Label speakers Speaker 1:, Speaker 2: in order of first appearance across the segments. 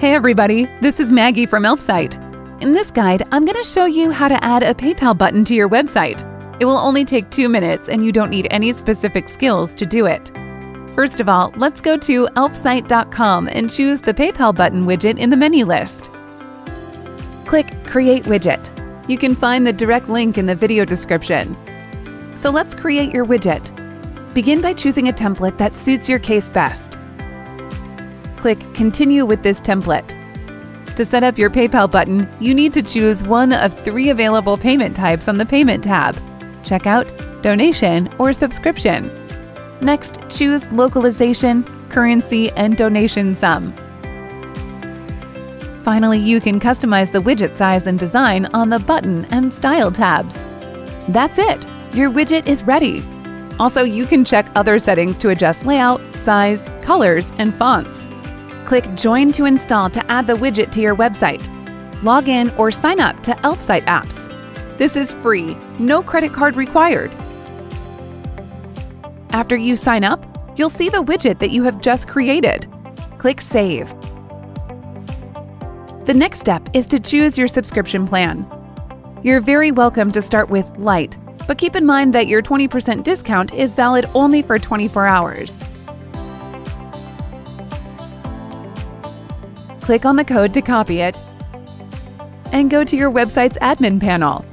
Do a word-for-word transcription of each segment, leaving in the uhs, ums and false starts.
Speaker 1: Hey everybody, this is Maggie from Elfsight. In this guide, I'm going to show you how to add a PayPal button to your website. It will only take two minutes and you don't need any specific skills to do it. First of all, let's go to elfsight dot com and choose the PayPal button widget in the menu list. Click Create Widget. You can find the direct link in the video description. So let's create your widget. Begin by choosing a template that suits your case best. Click Continue with this template. To set up your PayPal button, you need to choose one of three available payment types on the Payment tab: Checkout, Donation, or Subscription. Next, choose Localization, Currency, and Donation Sum. Finally, you can customize the widget size and design on the Button and Style tabs. That's it! Your widget is ready! Also, you can check other settings to adjust layout, size, colors, and fonts. Click Join to install to add the widget to your website. Log in or sign up to Elfsight apps. This is free, no credit card required. After you sign up, you'll see the widget that you have just created. Click Save. The next step is to choose your subscription plan. You're very welcome to start with Lite, but keep in mind that your twenty percent discount is valid only for twenty-four hours. Click on the code to copy it and go to your website's admin panel.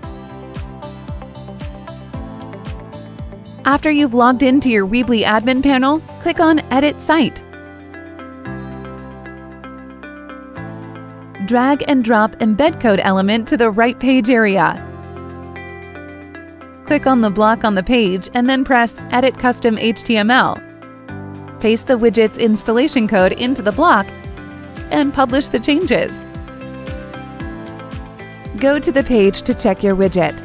Speaker 1: After you've logged into your Weebly admin panel, click on Edit Site. Drag and drop embed code element to the right page area. Click on the block on the page and then press Edit Custom H T M L. Paste the widget's installation code into the block and publish the changes. Go to the page to check your widget.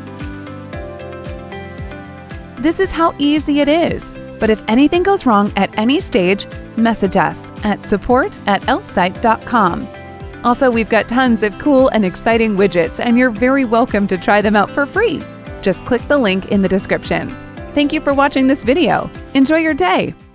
Speaker 1: This is how easy it is. But if anything goes wrong at any stage, message us at support at elfsight dot com. Also, we've got tons of cool and exciting widgets, and you're very welcome to try them out for free. Just click the link in the description. Thank you for watching this video. Enjoy your day!